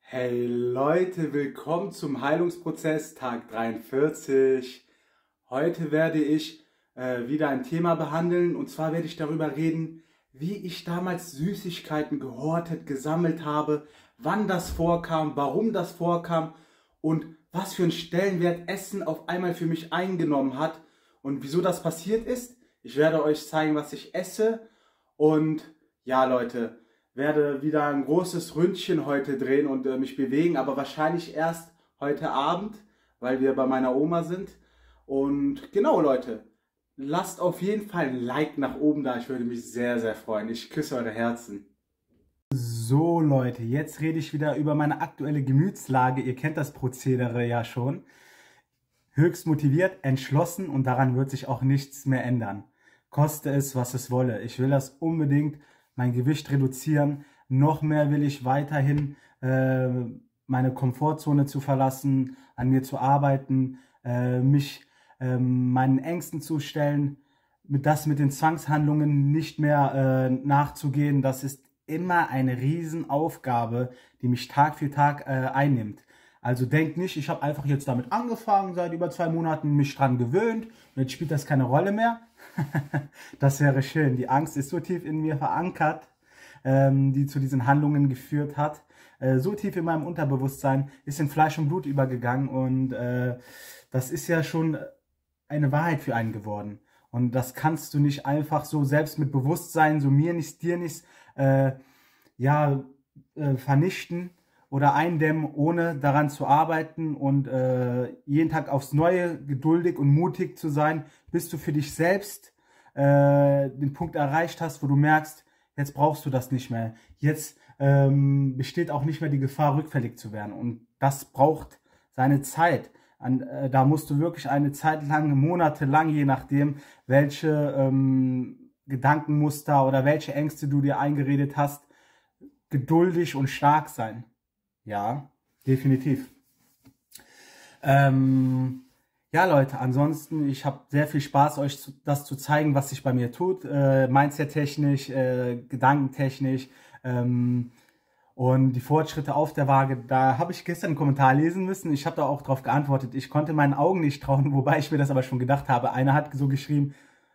Hey Leute, willkommen zum Heilungsprozess Tag 43. Heute werde ich wieder ein Thema behandeln, und zwar werde ich darüber reden, wie ich damals Süßigkeiten gehortet, gesammelt habe, wann das vorkam, warum das vorkam und was für einen Stellenwert Essen auf einmal für mich eingenommen hat und wieso das passiert ist. Ich werde euch zeigen, was ich esse, und ja Leute, werde wieder ein großes Ründchen heute drehen und mich bewegen, aber wahrscheinlich erst heute Abend, weil wir bei meiner Oma sind. Und genau Leute, lasst auf jeden Fall ein Like nach oben da, ich würde mich sehr, sehr freuen. Ich küsse eure Herzen. So Leute, jetzt rede ich wieder über meine aktuelle Gemütslage. Ihr kennt das Prozedere ja schon. Höchst motiviert, entschlossen, und daran wird sich auch nichts mehr ändern. Koste es, was es wolle. Ich will das unbedingt, mein Gewicht reduzieren. Noch mehr will ich weiterhin meine Komfortzone zu verlassen, an mir zu arbeiten, mich meinen Ängsten zu stellen, mit den Zwangshandlungen nicht mehr nachzugehen. Das ist immer eine Riesenaufgabe, die mich Tag für Tag einnimmt. Also denkt nicht, ich habe einfach jetzt damit angefangen, seit über 2 Monaten mich dran gewöhnt und jetzt spielt das keine Rolle mehr. Das wäre schön. Die Angst ist so tief in mir verankert, die zu diesen Handlungen geführt hat. So tief in meinem Unterbewusstsein, ist in Fleisch und Blut übergegangen, und das ist ja schon eine Wahrheit für einen geworden. Und das kannst du nicht einfach so selbst mit Bewusstsein, so mir nichts, dir nichts, vernichten oder eindämmen, ohne daran zu arbeiten und jeden Tag aufs Neue geduldig und mutig zu sein, bis du für dich selbst den Punkt erreicht hast, wo du merkst, jetzt brauchst du das nicht mehr. Jetzt besteht auch nicht mehr die Gefahr, rückfällig zu werden. Und das braucht seine Zeit. Da musst du wirklich eine Zeit lang, monatelang, je nachdem, welche Gedankenmuster oder welche Ängste du dir eingeredet hast, geduldig und stark sein. Ja, definitiv. Ja Leute, ansonsten, ich habe sehr viel Spaß, euch das zu zeigen, was sich bei mir tut, Mindset-technisch, gedankentechnisch, und die Fortschritte auf der Waage. Da habe ich gestern einen Kommentar lesen müssen, ich habe da auch drauf geantwortet, ich konnte meinen Augen nicht trauen, wobei ich mir das aber schon gedacht habe. Einer hat so geschrieben,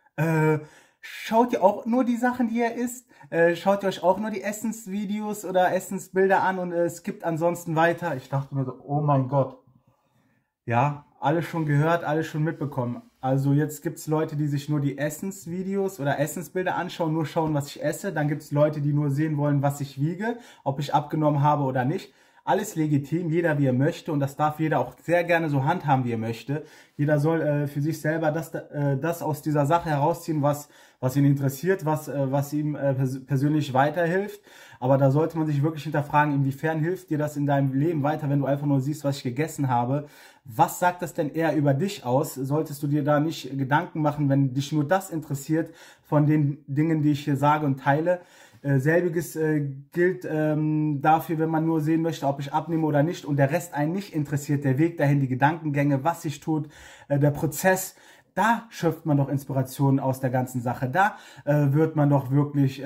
schaut ihr auch nur die Sachen, die ihr isst? Schaut ihr euch auch nur die Essensvideos oder Essensbilder an und skippt ansonsten weiter? Ich dachte mir so, oh mein Gott. Ja, alles schon gehört, alles schon mitbekommen. Also jetzt gibt es Leute, die sich nur die Essensvideos oder Essensbilder anschauen, nur schauen, was ich esse. Dann gibt es Leute, die nur sehen wollen, was ich wiege, ob ich abgenommen habe oder nicht. Alles legitim, jeder wie er möchte, und das darf jeder auch sehr gerne so handhaben, wie er möchte. Jeder soll für sich selber das aus dieser Sache herausziehen, was ihn interessiert, was ihm persönlich weiterhilft. Aber da sollte man sich wirklich hinterfragen, inwiefern hilft dir das in deinem Leben weiter, wenn du einfach nur siehst, was ich gegessen habe. Was sagt das denn eher über dich aus? Solltest du dir da nicht Gedanken machen, wenn dich nur das interessiert von den Dingen, die ich hier sage und teile? Selbiges gilt dafür, wenn man nur sehen möchte, ob ich abnehme oder nicht, und der Rest einen nicht interessiert, der Weg dahin, die Gedankengänge, was sich tut, der Prozess. Da schöpft man doch Inspirationen aus der ganzen Sache. Da wird man doch wirklich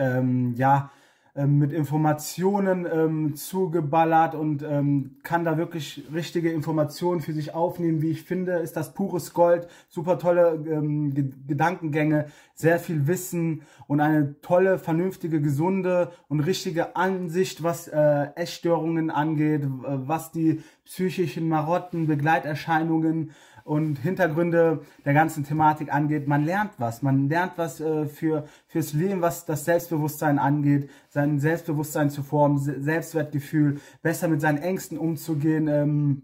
mit Informationen zugeballert und kann da wirklich richtige Informationen für sich aufnehmen. Wie ich finde, ist das pures Gold. Super tolle Gedankengänge, sehr viel Wissen und eine tolle, vernünftige, gesunde und richtige Ansicht, was Essstörungen angeht, was die psychischen Marotten, Begleiterscheinungen und Hintergründe der ganzen Thematik angeht. Man lernt was fürs Leben, was das Selbstbewusstsein angeht, sein Selbstbewusstsein zu formen, Selbstwertgefühl, besser mit seinen Ängsten umzugehen,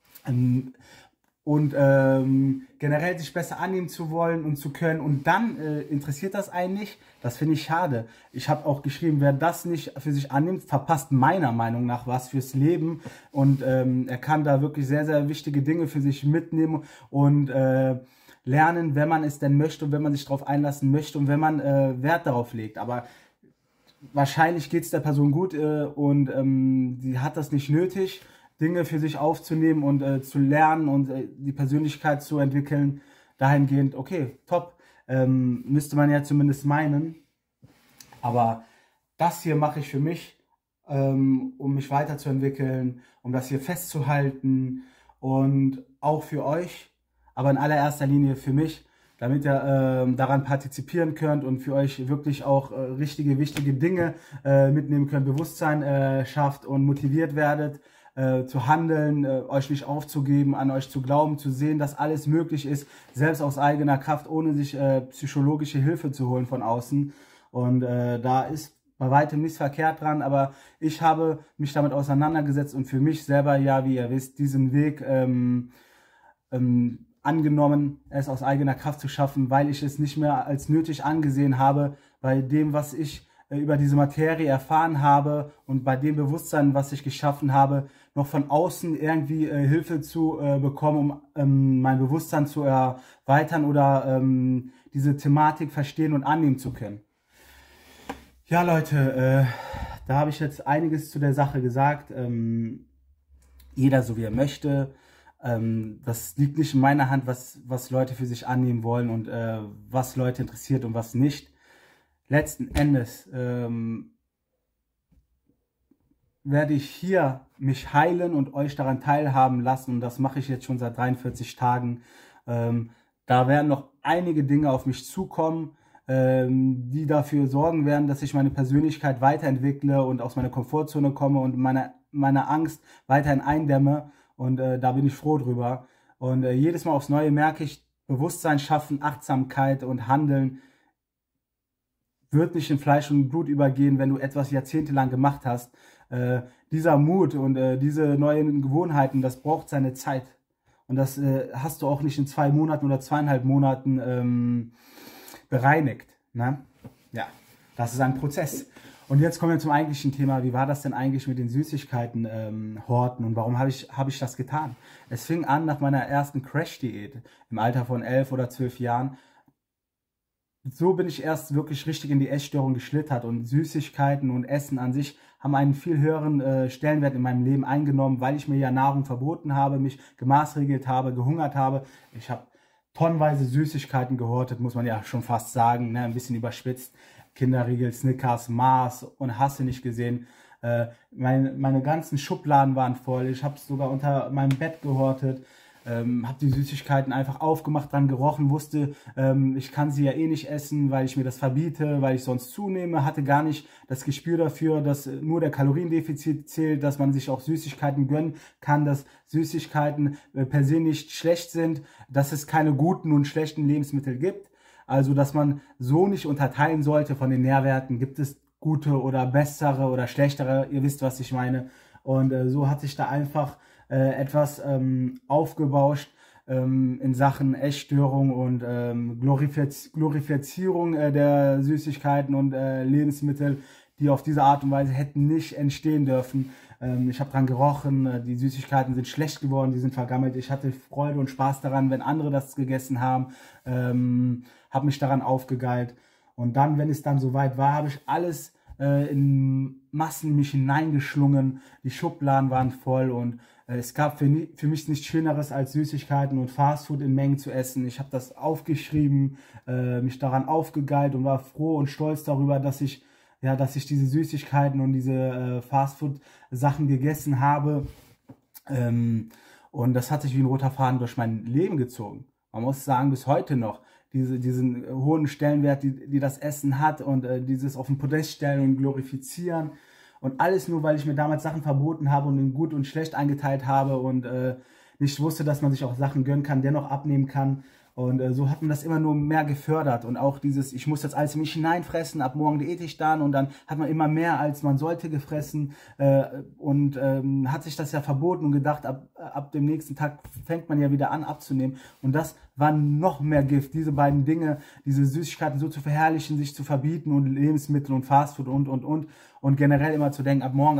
und generell sich besser annehmen zu wollen und zu können, und dann interessiert das einen nicht. Das finde ich schade. Ich habe auch geschrieben, wer das nicht für sich annimmt, verpasst meiner Meinung nach was fürs Leben, und er kann da wirklich sehr, sehr wichtige Dinge für sich mitnehmen und lernen, wenn man es denn möchte und wenn man sich darauf einlassen möchte und wenn man Wert darauf legt. Aber wahrscheinlich geht es der Person gut und sie hat das nicht nötig, Dinge für sich aufzunehmen und zu lernen und die Persönlichkeit zu entwickeln. Dahingehend, okay, top, müsste man ja zumindest meinen. Aber das hier mache ich für mich, um mich weiterzuentwickeln, um das hier festzuhalten und auch für euch, aber in allererster Linie für mich, damit ihr daran partizipieren könnt und für euch wirklich auch richtige, wichtige Dinge mitnehmen könnt, Bewusstsein schafft und motiviert werdet, zu handeln, euch nicht aufzugeben, an euch zu glauben, zu sehen, dass alles möglich ist, selbst aus eigener Kraft, ohne sich psychologische Hilfe zu holen von außen. Und da ist bei weitem nichts verkehrt dran, aber ich habe mich damit auseinandergesetzt und für mich selber, ja, wie ihr wisst, diesen Weg angenommen, es aus eigener Kraft zu schaffen, weil ich es nicht mehr als nötig angesehen habe, bei dem, was ich über diese Materie erfahren habe und bei dem Bewusstsein, was ich geschaffen habe, noch von außen irgendwie Hilfe zu bekommen, um mein Bewusstsein zu erweitern oder diese Thematik verstehen und annehmen zu können. Ja, Leute, da habe ich jetzt einiges zu der Sache gesagt. Jeder so wie er möchte. Das liegt nicht in meiner Hand, was Leute für sich annehmen wollen und was Leute interessiert und was nicht. Letzten Endes werde ich hier mich heilen und euch daran teilhaben lassen. Und das mache ich jetzt schon seit 43 Tagen. Da werden noch einige Dinge auf mich zukommen, die dafür sorgen werden, dass ich meine Persönlichkeit weiterentwickle und aus meiner Komfortzone komme und meine Angst weiterhin eindämme. Und da bin ich froh drüber. Und jedes Mal aufs Neue merke ich, Bewusstsein schaffen, Achtsamkeit und Handeln wird nicht in Fleisch und Blut übergehen, wenn du etwas jahrzehntelang gemacht hast. Dieser Mut und diese neuen Gewohnheiten, das braucht seine Zeit. Und das hast du auch nicht in 2 Monaten oder 2,5 Monaten bereinigt. Ne? Ja, das ist ein Prozess. Und jetzt kommen wir zum eigentlichen Thema. Wie war das denn eigentlich mit den Süßigkeiten horten und warum habe ich das getan? Es fing an nach meiner ersten Crash-Diät im Alter von 11 oder 12 Jahren. So bin ich erst wirklich richtig in die Essstörung geschlittert und Süßigkeiten und Essen an sich haben einen viel höheren Stellenwert in meinem Leben eingenommen, weil ich mir ja Nahrung verboten habe, mich gemaßregelt habe, gehungert habe. Ich habe tonnenweise Süßigkeiten gehortet, muss man ja schon fast sagen, ne? Ein bisschen überspitzt. Kinderriegel, Snickers, Mars und hast du nicht gesehen. Meine ganzen Schubladen waren voll. Ich habe es sogar unter meinem Bett gehortet. Habe die Süßigkeiten einfach aufgemacht, dran gerochen, wusste, ich kann sie ja eh nicht essen, weil ich mir das verbiete, weil ich sonst zunehme, hatte gar nicht das Gespür dafür, dass nur der Kaloriendefizit zählt, dass man sich auch Süßigkeiten gönnen kann, dass Süßigkeiten per se nicht schlecht sind, dass es keine guten und schlechten Lebensmittel gibt, also dass man so nicht unterteilen sollte von den Nährwerten, gibt es gute oder bessere oder schlechtere, ihr wisst, was ich meine. Und so hat sich da einfach etwas aufgebauscht in Sachen Essstörung und Glorifizierung der Süßigkeiten und Lebensmittel, die auf diese Art und Weise hätten nicht entstehen dürfen. Ich habe dran gerochen, die Süßigkeiten sind schlecht geworden, die sind vergammelt. Ich hatte Freude und Spaß daran, wenn andere das gegessen haben, habe mich daran aufgegeilt. Und dann, wenn es dann soweit war, habe ich alles in Massen mich hineingeschlungen. Die Schubladen waren voll und es gab für mich nichts Schöneres als Süßigkeiten und Fastfood in Mengen zu essen. Ich habe das aufgeschrieben, mich daran aufgegeilt und war froh und stolz darüber, dass ich diese Süßigkeiten und diese Fastfood-Sachen gegessen habe. Und das hat sich wie ein roter Faden durch mein Leben gezogen. Man muss sagen, bis heute noch. Diesen hohen Stellenwert, die das Essen hat und dieses auf den Podest stellen und glorifizieren und alles nur, weil ich mir damals Sachen verboten habe und in gut und schlecht eingeteilt habe und nicht wusste, dass man sich auch Sachen gönnen kann, dennoch abnehmen kann. Und so hat man das immer nur mehr gefördert und auch dieses, ich muss das alles in mich hineinfressen, ab morgen diäte ich dann und dann hat man immer mehr, als man sollte, gefressen und hat sich das ja verboten und gedacht, ab dem nächsten Tag fängt man ja wieder an abzunehmen und das war noch mehr Gift, diese beiden Dinge, diese Süßigkeiten so zu verherrlichen, sich zu verbieten und Lebensmittel und Fastfood und generell immer zu denken, ab morgen,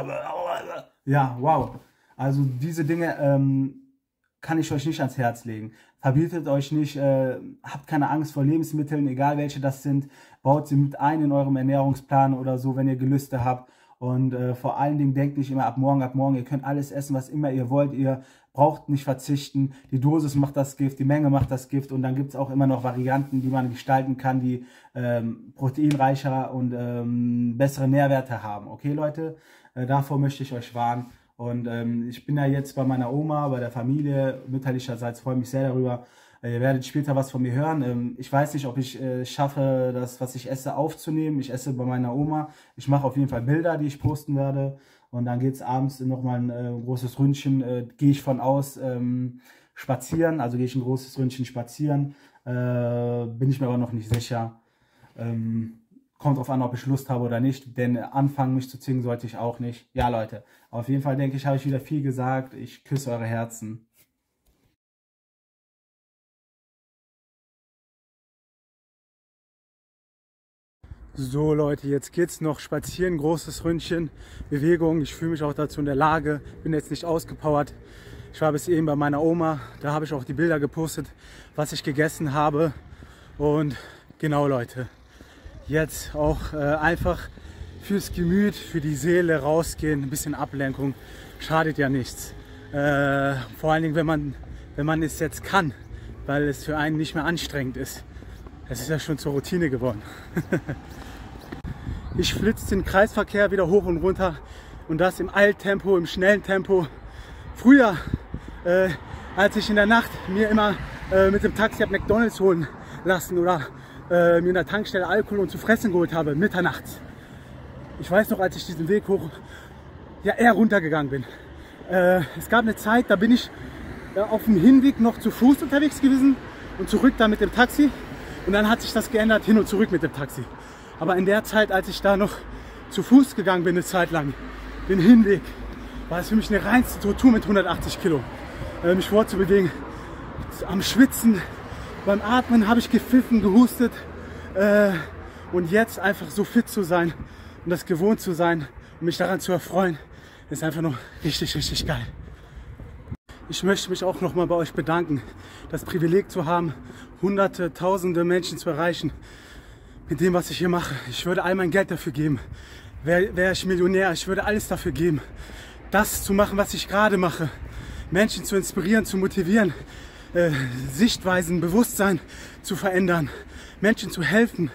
ja, wow, also diese Dinge kann ich euch nicht ans Herz legen. Verbietet euch nicht, habt keine Angst vor Lebensmitteln, egal welche das sind, baut sie mit ein in eurem Ernährungsplan oder so, wenn ihr Gelüste habt. Und vor allen Dingen denkt nicht immer ab morgen, ihr könnt alles essen, was immer ihr wollt, ihr braucht nicht verzichten, die Dosis macht das Gift, die Menge macht das Gift und dann gibt es auch immer noch Varianten, die man gestalten kann, die proteinreicher und bessere Nährwerte haben. Okay, Leute? Davor möchte ich euch warnen. Und ich bin ja jetzt bei meiner Oma, bei der Familie, mütterlicherseits, freue mich sehr darüber. Ihr werdet später was von mir hören. Ich weiß nicht, ob ich schaffe, das, was ich esse, aufzunehmen. Ich esse bei meiner Oma. Ich mache auf jeden Fall Bilder, die ich posten werde. Und dann geht es abends nochmal ein großes Ründchen, gehe ich von aus, spazieren. Also gehe ich ein großes Ründchen spazieren. Bin ich mir aber noch nicht sicher. Kommt drauf an, ob ich Lust habe oder nicht, denn anfangen, mich zu zwingen, sollte ich auch nicht. Ja, Leute, auf jeden Fall denke ich, habe ich wieder viel gesagt. Ich küsse eure Herzen. So, Leute, jetzt geht's noch spazieren, großes Ründchen, Bewegung. Ich fühle mich auch dazu in der Lage, bin jetzt nicht ausgepowert. Ich war bis eben bei meiner Oma, da habe ich auch die Bilder gepostet, was ich gegessen habe. Und genau, Leute. Jetzt auch einfach fürs Gemüt, für die Seele rausgehen, ein bisschen Ablenkung, schadet ja nichts. Vor allen Dingen, wenn man es jetzt kann, weil es für einen nicht mehr anstrengend ist. Es ist ja schon zur Routine geworden. Ich flitze den Kreisverkehr wieder hoch und runter und das im Eiltempo, im schnellen Tempo. Früher, als ich in der Nacht mir immer mit dem Taxi ab McDonald's holen lassen oder mir in der Tankstelle Alkohol und zu fressen geholt habe, mitternachts. Ich weiß noch, als ich diesen Weg hoch, ja eher runtergegangen bin. Es gab eine Zeit, da bin ich auf dem Hinweg noch zu Fuß unterwegs gewesen und zurück dann mit dem Taxi. Und dann hat sich das geändert, hin und zurück mit dem Taxi. Aber in der Zeit, als ich da noch zu Fuß gegangen bin, eine Zeit lang, den Hinweg, war es für mich eine reinste Tortur mit 180 Kilo. Mich fortzubewegen, am Schwitzen. Beim Atmen habe ich gepfiffen, gehustet und jetzt einfach so fit zu sein und das gewohnt zu sein und mich daran zu erfreuen, ist einfach nur richtig, richtig geil. Ich möchte mich auch nochmal bei euch bedanken, das Privileg zu haben, hunderte, tausende Menschen zu erreichen mit dem, was ich hier mache. Ich würde all mein Geld dafür geben. Wäre ich Millionär, ich würde alles dafür geben, das zu machen, was ich gerade mache. Menschen zu inspirieren, zu motivieren, Sichtweisen, Bewusstsein zu verändern, Menschen zu helfen,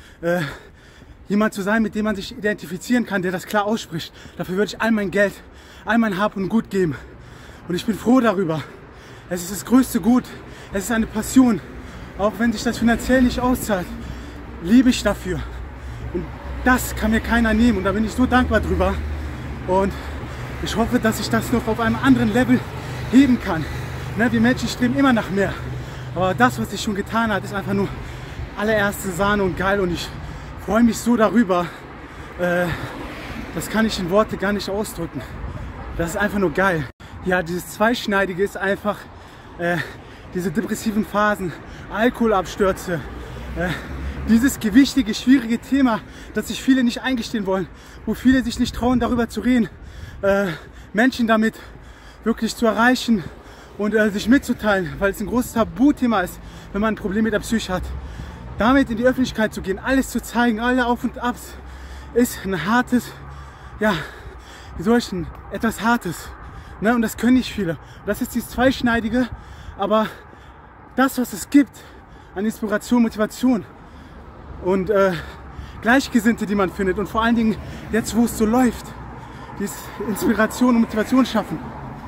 jemand zu sein, mit dem man sich identifizieren kann, der das klar ausspricht. Dafür würde ich all mein Geld, all mein Hab und Gut geben. Und ich bin froh darüber. Es ist das größte Gut. Es ist eine Passion. Auch wenn sich das finanziell nicht auszahlt, liebe ich dafür. Und das kann mir keiner nehmen. Und da bin ich so dankbar drüber. Und ich hoffe, dass ich das noch auf einem anderen Level heben kann. Ne, wir Menschen streben immer nach mehr. Aber das, was ich schon getan habe, ist einfach nur allererste Sahne und geil. Und ich freue mich so darüber. Das kann ich in Worte gar nicht ausdrücken. Das ist einfach nur geil. Ja, dieses Zweischneidige ist einfach diese depressiven Phasen, Alkoholabstürze, dieses gewichtige, schwierige Thema, das sich viele nicht eingestehen wollen, wo viele sich nicht trauen, darüber zu reden, Menschen damit wirklich zu erreichen und sich mitzuteilen, weil es ein großes Tabuthema ist, wenn man ein Problem mit der Psyche hat. Damit in die Öffentlichkeit zu gehen, alles zu zeigen, alle Auf und Abs, ist ein hartes, ja, wie soll ich denn, etwas Hartes. Ne? Und das können nicht viele. Das ist dieses Zweischneidige, aber das, was es gibt an Inspiration, Motivation und Gleichgesinnte, die man findet und vor allen Dingen jetzt, wo es so läuft, dieses Inspiration und Motivation schaffen.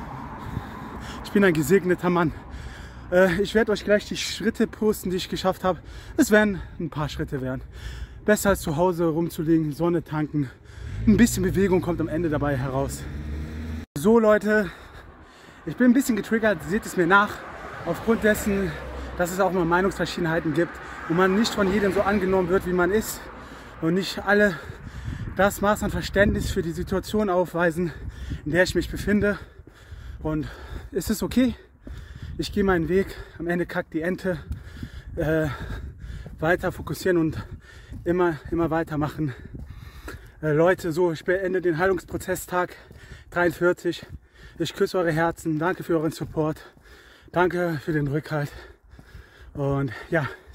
Ich bin ein gesegneter Mann. Ich werde euch gleich die Schritte posten, die ich geschafft habe. Es werden ein paar Schritte werden. Besser als zu Hause rumzulegen, Sonne tanken. Ein bisschen Bewegung kommt am Ende dabei heraus. So Leute, ich bin ein bisschen getriggert, seht es mir nach. Aufgrund dessen, dass es auch mal Meinungsverschiedenheiten gibt und man nicht von jedem so angenommen wird, wie man ist. Und nicht alle das Maß an Verständnis für die Situation aufweisen, in der ich mich befinde. Und ist es okay? Ich gehe meinen Weg, am Ende kackt die Ente, weiter fokussieren und immer weitermachen. Leute, so, ich beende den Heilungsprozess Tag 43. Ich küsse eure Herzen, danke für euren Support, danke für den Rückhalt und ja,